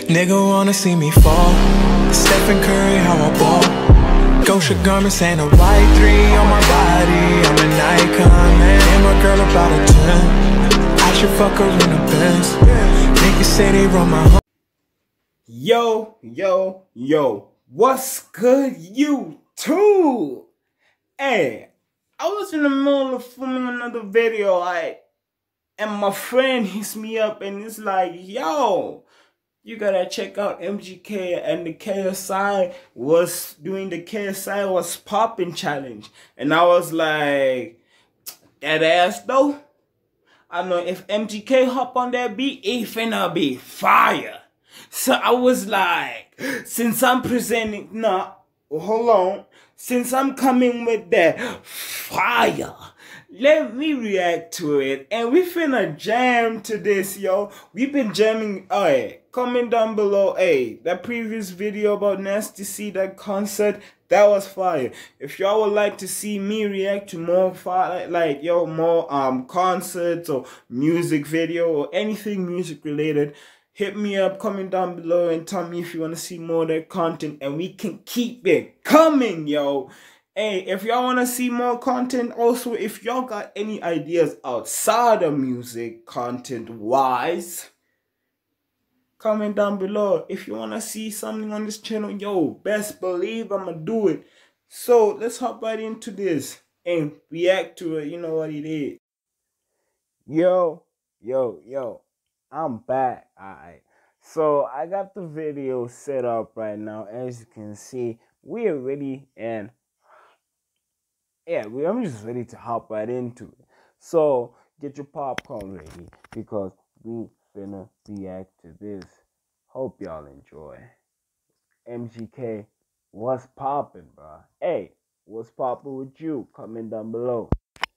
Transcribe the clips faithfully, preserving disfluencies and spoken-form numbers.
Nigga wanna see me fall. Stephen Curry, how I ball. Gosha garments ain't a white three on my body. I'm an icon, man. And my girl about a ten. I should fuck her in a Benz. Niggas say they run my home. Yo, yo, yo. What's good, YouTube? Hey, I was in the middle of filming another video, like, and my friend hits me up and it's like, yo, you gotta check out M G K, and the K S I was doing the K S I was popping challenge. And I was like, that ass though. I know if M G K hop on that beat, it finna be fire. So I was like, since I'm presenting, nah, hold on. Since I'm coming with that fire, let me react to it. And we finna jam to this, yo. We've been jamming. Alright, comment down below. Hey, that previous video about Nasty C, that concert, that was fire. If y'all would like to see me react to more fire, like, yo, more um concerts or music video or anything music related, hit me up, comment down below and tell me if you want to see more of that content, and we can keep it coming, yo. Hey, if y'all want to see more content, also, if y'all got any ideas outside of music content-wise, comment down below. If you want to see something on this channel, yo, best believe I'm going to do it. So, let's hop right into this and react to it. You know what it is. Yo, yo, yo. I'm back. Alright, so I got the video set up right now. As you can see, we are ready, and yeah, we I'm just ready to hop right into it. So get your popcorn ready because we finna react to this. Hope y'all enjoy. M G K, what's poppin', bro? Hey, what's poppin' with you? Comment down below.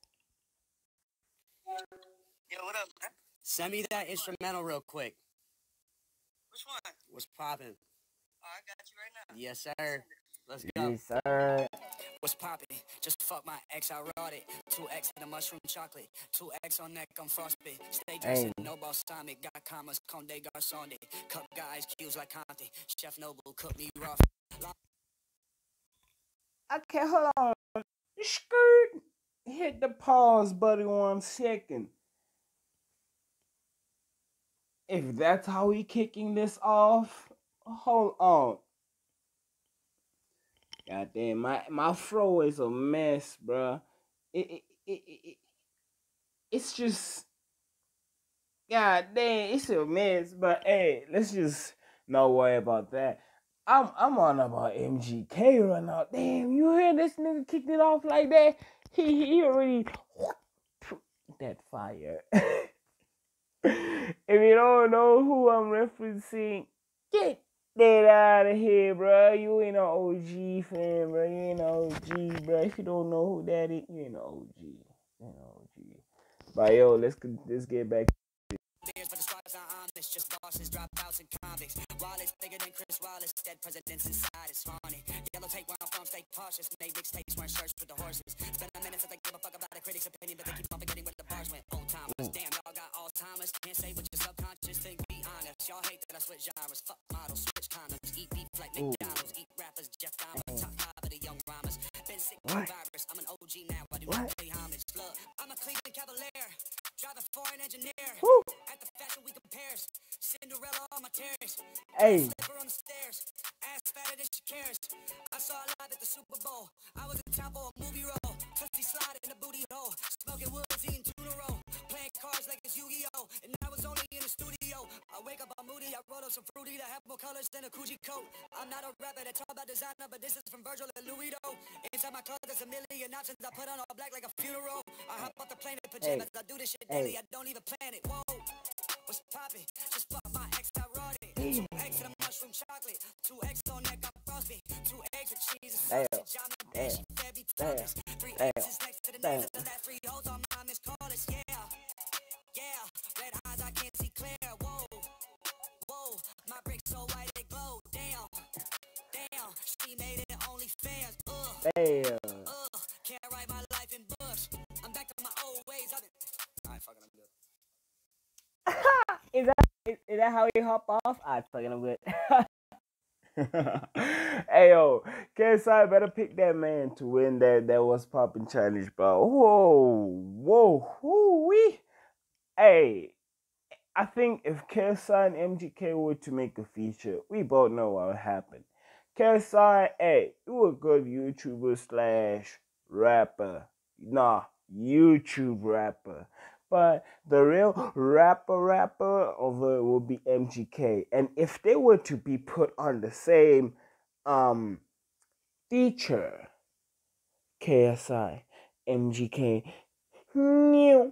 Yo, what up, man? Send me that instrumental real quick. Which one? What's poppin'? Oh, I got you right now. Yes, sir. Let's go. Yes, sir. What's poppin'? Just fuck my ex, I wrote it. two X in the mushroom chocolate. two X on neck, I'm frostbit. Stay dressing, no balsamic. Got commas, Conde Garçonde. Cup guys, cues like Conte. Chef Noble, cook me rough. Okay, hold on. Skirt. Hit the pause button one second. If that's how we kicking this off, hold on. God damn, my my throw is a mess, bruh. It, it, it, it, it it's just, god damn, it's a mess. But hey, let's just not worry about that. I'm I'm on about M G K right now. Damn, you hear this nigga kicked it off like that? He he already that fire. If you don't know who I'm referencing, get that out of here, bro. You ain't an O G fan, bro. You ain't an O G, bro. If you don't know who that is, you ain't an O G. You ain't an O G. But yo, let's let's get back. But the squads are honest, just bosses, dropouts, and convicts. Wallace bigger than Chris Wallace, dead presidents inside is fawning. Yellow tape where I'm from, stay cautious. Made mixtapes, wearing shirts with the horses. Spend a minute since they give a fuck about a critic's opinion, but they keep on forgetting where the bars went. Old timers, damn, y'all got Alzheimer's. Can't say what your subconscious think, be honest. Y'all hate that I switch genres, fuck models, switch condoms. Eat beef like McDonald's, eat rappers, Jeff Dahmer, top five of the young rhymers. Been sick with virus, I'm an O G now, I do not pay homage. Look, I'm a Cleveland Cavalier. Drive a foreign engineer. Woo. At the fashion we compares. Cinderella on my terrace. Hey. Slipper on the stairs. Ass fatter than she cares. I saw her live at the Super Bowl. I was in town for a movie role. Tootsie slide in the booty hole. Smoking woods, eating tuna roll. Playing cards like it's Yu-Gi-Oh! And I was only in the studio. I wake up, I'm moody. I roll up some fruity that have more colors than a Coogee coat. I'm not a rapper that talk about designer, but this is from Virgil and Louis though. Inside my closet, there's a million options. I put on all black like a funeral. I hop off the plane in pajamas. I do this shit daily. I don't even plan it. Whoa, what's poppin'? Just fuck my ex, I wrote it. two X in the mushroom chocolate. two X on neck, I'm frostbit. two eggs with cheese and sausage. I'm a bitch, Debbie Thomas. three X's next to the name of the last three hoes on my Miss Carlos. Yeah, yeah. Red eyes, I can't see clear. Whoa, whoa. My bricks so white they glow. Damn, damn. She made it only fans. Ugh, damn. Ugh, can't write my life in books. I'm back to my old ways. I've been. Alright, fucking, I'm good. Is that Is, is that how you hop off? Ah, it's fucking I'm good. Hey yo, K S I better pick that man to win that that was popping challenge, bro. Whoa, whoa, whoo wee. Hey, I think if K S I and M G K were to make a feature, we both know what would happen. K S I, hey, you a good YouTuber slash rapper. Nah, YouTube rapper. But the real rapper rapper of it will be M G K. And if they were to be put on the same um feature, K S I, M G K, new.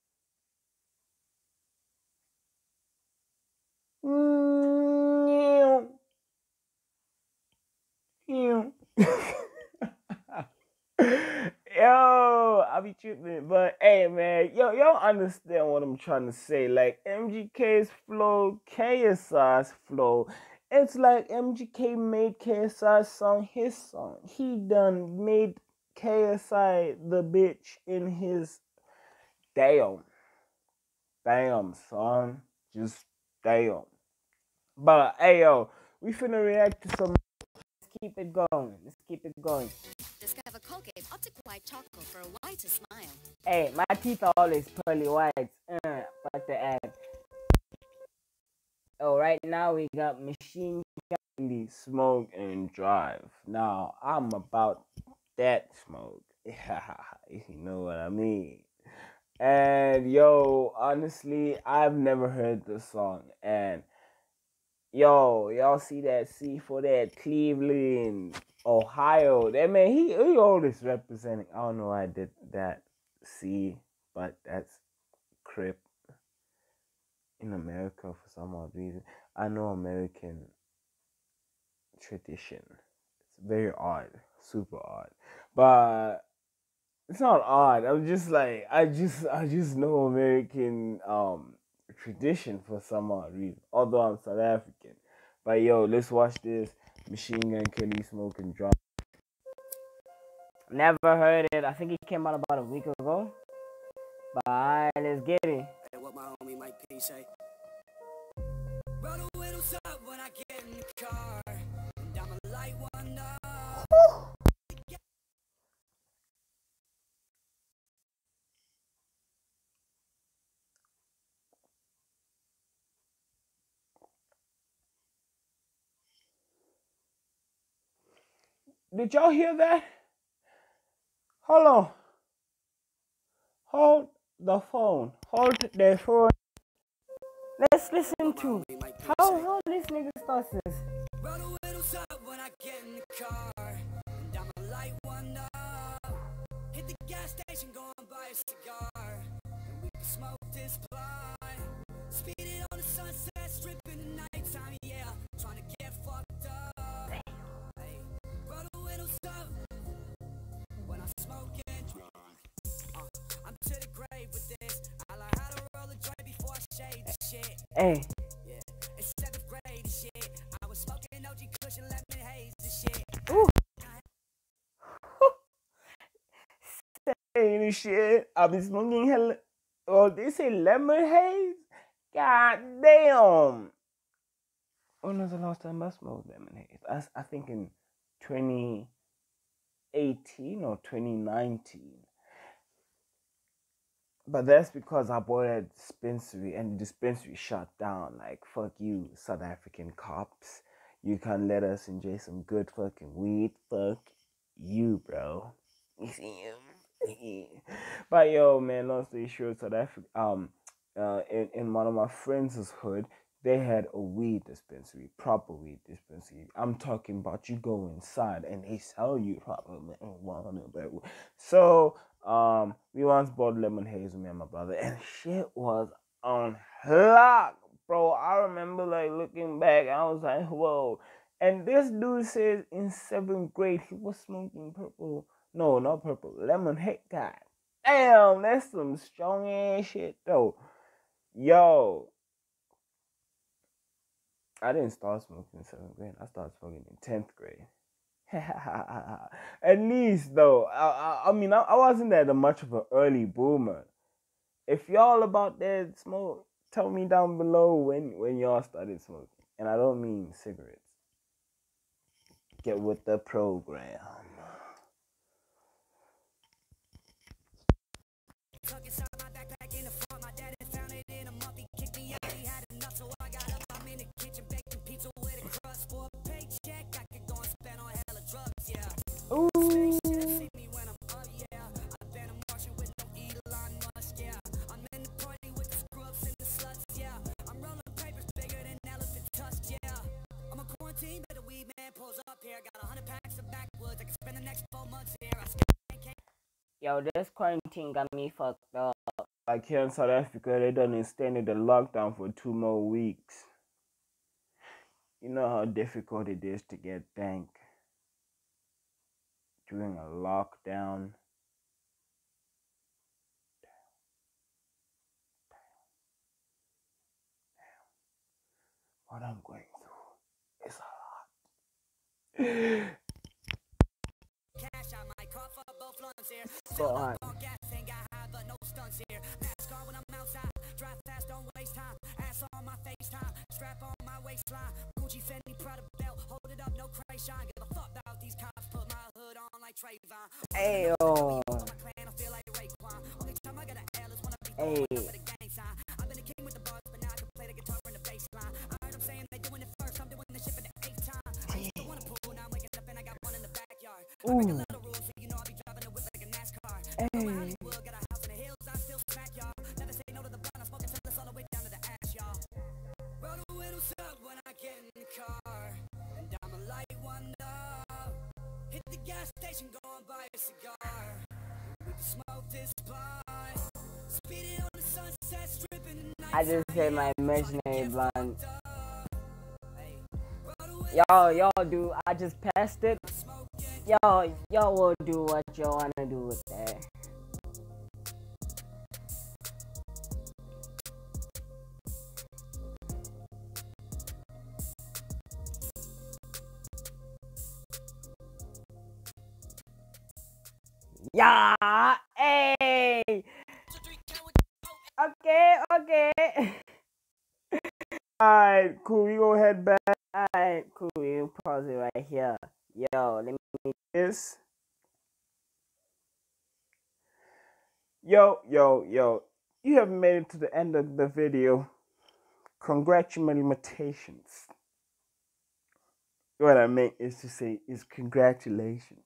New. New. Yo, I be tripping, but hey, man, yo, y'all understand what I'm trying to say? Like M G K's flow, K S I's flow. It's like M G K made K S I's song his song. He done made K S I the bitch in his damn, damn son, just damn. But hey, yo, we finna react to some. Let's keep it going. Let's keep it going. Discover Colgate Optic White Charcoal for a whiter smile. Hey, my teeth are always pearly white. Uh, fuck the ad. Oh, right now we got Machine Gun, Smoke and Drive. Now, I'm about that smoke. Yeah, you know what I mean. And yo, honestly, I've never heard the song. And yo, y'all see that C for that Cleveland, Ohio. That man, he he always representing. I don't know why I did that C, but that's Crip in America for some odd reason. I know American tradition. It's very odd, super odd, but it's not odd. I'm just like I just I just know American um tradition for some odd reason. Although I'm South African. But yo, let's watch this Machine Gun Kelly Smoke and Drop. Never heard it. I think it came out about a week ago. But alright, let's get it. Hey, what my homie Mike P say? Roll the windows up when I get in the car, and I'ma light one up. Did y'all hear that? Hold on. Hold the phone. Hold the phone. Let's listen to how how this nigga starts this. Roll the windows up when I get in the car, and I'ma light one up. Hit the gas station, go and buy a cigar, and we can smoke this blunt. Speed it on the sunset strip in the nighttime, yeah. Trying to get fucked up. Hey, roll the windows up when I smoke and drink. Uh, I'm to the grave with this. I learned how to roll a joint before I shade the shit. Hey. Yeah, it's seventh grade and shit. I was smoking O G Cushion lemon haze and shit. Ooh. Saying shit. I've been smoking hell. Oh, they say lemon haze? God damn. When was the last time I smoked lemon haze? I, I think in twenty eighteen or twenty nineteen. But that's because I bought a dispensary and the dispensary shut down. Like, fuck you, South African cops. You can't let us enjoy some good fucking weed. Fuck you, bro. You see him? But yo, man, long story short, South Africa, um, uh, in, in one of my friends' hood, they had a weed dispensary, proper weed dispensary. I'm talking about you go inside and they sell you proper marijuana. So, um, we once bought lemon haze with me and my brother, and shit was on lock, bro. I remember like looking back, I was like, whoa. And this dude says in seventh grade he was smoking purple. No, not purple. Lemon haze. God damn, that's some strong ass shit though. Yo. I didn't start smoking in seventh grade. I started smoking in tenth grade. At least though, I, I, I mean, I, I wasn't that much of an early boomer. If y'all about that smoke, tell me down below when, when y'all started smoking. And I don't mean cigarettes. Get with the program. Ooh. Yo, this quarantine got me fucked up. Like here in South Africa, they done extended the lockdown for two more weeks. You know how difficult it is to get dank during a lockdown. What I'm going through is a lot. So hard. Hey yo. Hey. Ooh. Hey. I just hit my imaginary blunt. Y'all, y'all do. I just passed it. Y'all, y'all will do what y'all wanna do with that. Yeah, hey. Okay, okay. Alright, cool. We go head back. Alright, cool. You pause it right here. Yo, let me this. Yo, yo, yo. You have made it to the end of the video. Congratulations. What I meant is to say is congratulations.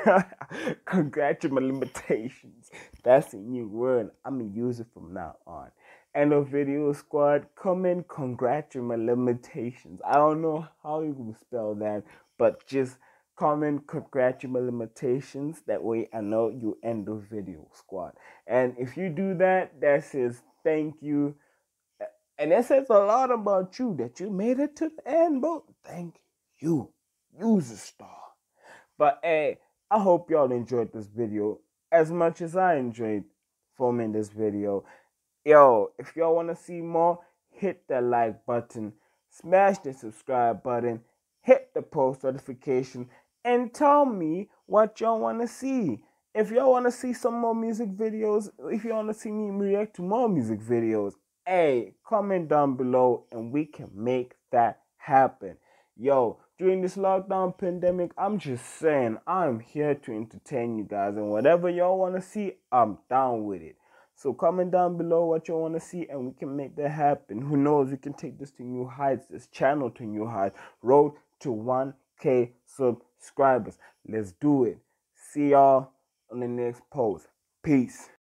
Congratulations. That's a new word. I'm going to use it from now on. End of video, squad. Comment congratulations. I don't know how you will spell that, but just comment congratulations. That way I know you end the video, squad. And if you do that, that says thank you. And that says a lot about you that you made it to the end, bro. Thank you. Use a star. But hey, I hope y'all enjoyed this video as much as I enjoyed filming this video. Yo, if y'all want to see more, hit that like button, smash the subscribe button, hit the post notification, and tell me what y'all want to see. If y'all want to see some more music videos, if you want to see me react to more music videos, hey, comment down below and we can make that happen. Yo, during this lockdown pandemic, I'm just saying, I'm here to entertain you guys, and whatever y'all want to see, I'm down with it. So comment down below what you want to see and we can make that happen. Who knows, we can take this to new heights, this channel to new heights. Road to one K subscribers. Let's do it. See y'all on the next post. Peace.